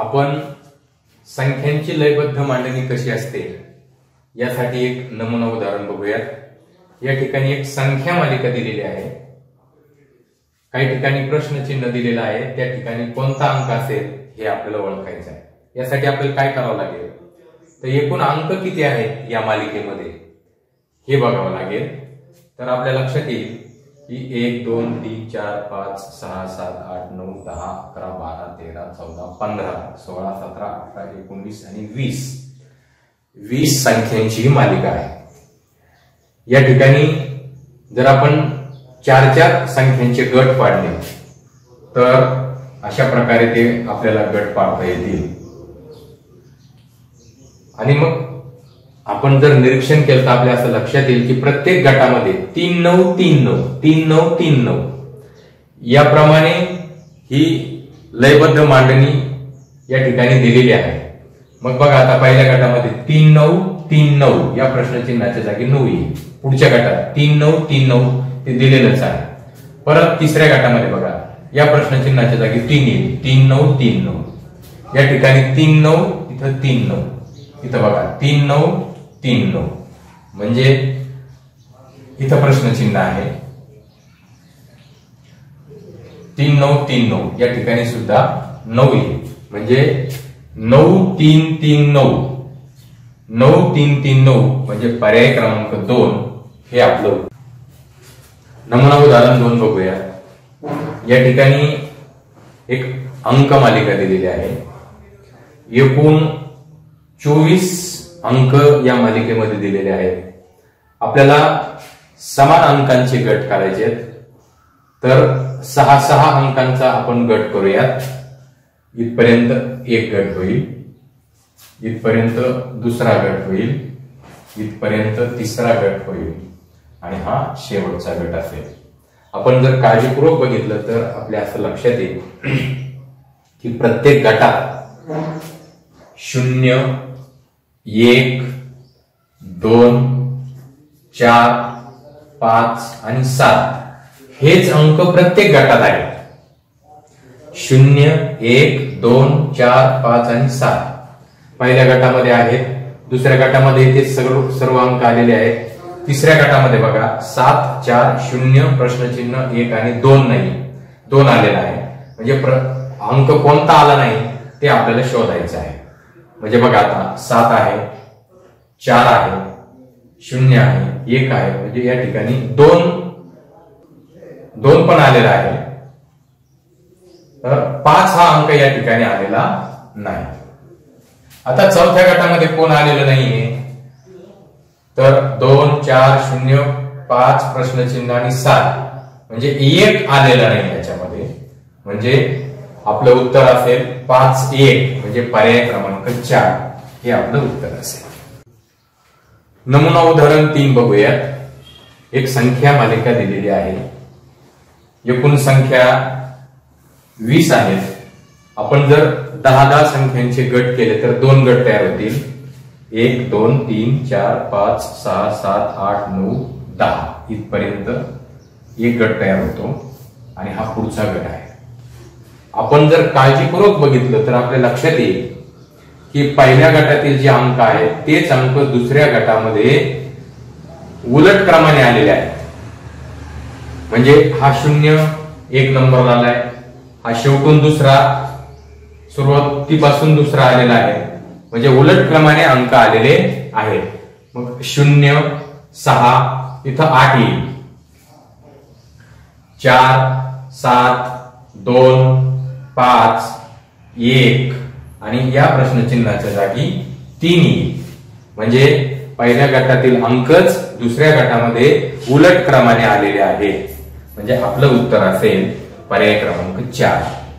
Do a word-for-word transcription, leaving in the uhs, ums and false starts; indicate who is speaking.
Speaker 1: आपण संख्यांची लयबद्ध मांडणी कशी असते यासाठी एक नमुना उदाहरण बघूयात। या ठिकाणी एक संख्या मालिका दिलेली आहे, काही ठिकाणी प्रश्नचिन्ह दिलेलं आहे, त्या ठिकाणी कोणता अंक असेल हे आपल्याला ओळखायचं आहे। यासाठी आपल्याला काय करावं लागेल तर एकूण अंक किती आहेत या मालिकेमध्ये हे बघावं लागेल। तर आपल्या लक्षात येईल की एक दोन तीन चार पाच सहा सात आठ नऊ दहा अकरा बारा तेरा चौदा पंधरा सोळा सतरा अठरा एकोणीस आणि वीस वीस संख्यांची मालिका आहे। या ठिकाणी जर आपण चार चार संख्यांचे गट पाडले तर अशा प्रकारे ते आपल्याला गट पाडता येतील। आणि मग आपण जर निरीक्षण केलं तर आपल्या असं लक्षात येईल की प्रत्येक गटामध्ये तीन नऊ तीन नऊ तीन नऊ तीन नऊ याप्रमाणे ही लयबद्ध मांडणी या ठिकाणी दिलेली आहे। मग बघा आता पहिल्या गटामध्ये तीन नऊ तीन नऊ या प्रश्नचिन्हाच्या जागी नऊ येईल। पुढच्या गटात तीन नऊ तीन नऊ ते दिलेलंच आहे। परत तिसऱ्या गटामध्ये बघा या प्रश्नचिन्हाच्या जागी तीन येईल, तीन नऊ तीन नऊ या ठिकाणी तीन नऊ इथं तीन नऊ इथं बघा तीन नऊ तीन नऊ म्हणजे इथं प्रश्नचिन्ह आहे तीन नऊ तीन नऊ या ठिकाणी सुद्धा नऊ येईल म्हणजे नऊ तीन तीन नऊ नऊ तीन तीन नऊ म्हणजे पर्याय क्रमांक दोन हे आपलं नमुना उदाहरण दोन बघूया। या ठिकाणी एक अंक मालिका दिलेली आहे, एकूण चोवीस अंक या मालिकेमध्ये दिलेले आहेत। आपल्याला समान अंकांचे गट करायचे आहेत तर सहा सहा अंकांचा आपण गट करूयात। इथपर्यंत एक गट होईल, इथपर्यंत दुसरा गट होईल, इथपर्यंत तिसरा गट होईल आणि हा शेवटचा गट असेल। आपण जर काळजीपूर्वक बघितलं तर आपल्या असं लक्षात येईल की प्रत्येक गटात शून्य एक दोन चार पाच आणि सात हेच अंक प्रत्येक गटात आहेत। शून्य एक दोन चार पाच आणि सात पहिल्या गटामध्ये आहेत, दुसऱ्या गटामध्ये ते सर्व सर्व अंक आलेले आहेत। तिसऱ्या गटामध्ये बघा सात चार शून्य प्रश्नचिन्ह एक आणि दोन नाही, दोन आलेला आहे म्हणजे अंक कोणता आला नाही ते आपल्याला शोधायचं आहे। म्हणजे बघा आता सात आहे, चार आहे, शून्य आहे, एक आहे म्हणजे या ठिकाणी दोन दोन पण आलेला आहे, तर पाच हा अंक या ठिकाणी आलेला नाही। आता चौथ्या गटामध्ये कोण आलेलं नाहीये तर दोन चार शून्य पाच प्रश्नचिन्ह आणि सात म्हणजे एक आलेला नाही याच्यामध्ये, म्हणजे आपलं उत्तर असेल पाच एक म्हणजे पर्याय क्रमांक चार हे आपलं उत्तर असेल। नमुना उदाहरण तीन बघूयात। एक संख्या मालिका दिलेली आहे, एकूण संख्या वीस आहेत। आपण जर दहा दहा संख्यांचे गट केले तर दोन गट तयार होतील, एक दोन तीन चार पाच सहा सात आठ नऊ दहा इथपर्यंत एक गट तयार होतो आणि हा पुढचा गट आहे। आपण जर काळजीपूर्वक बघितलं तर आपल्या लक्षात येईल की पहिल्या गटातील जे अंक आहेत तेच अंक दुसऱ्या गटामध्ये उलट क्रमाने आलेले आहेत। म्हणजे हा शून्य एक नंबर आलाय, हा शेवटून दुसरा सुरुवातीपासून दुसरा आलेला आहे म्हणजे उलट क्रमाने अंक आलेले आहेत। मग शून्य सहा इथं आठ येईल, चार सात दोन पाच एक आणि या प्रश्नचिन्हाच्या जागी तीन येईल म्हणजे पहिल्या गटातील अंकच दुसऱ्या गटामध्ये उलट क्रमाने आलेले आहेत म्हणजे आपलं उत्तर असेल पर्याय क्रमांक चार।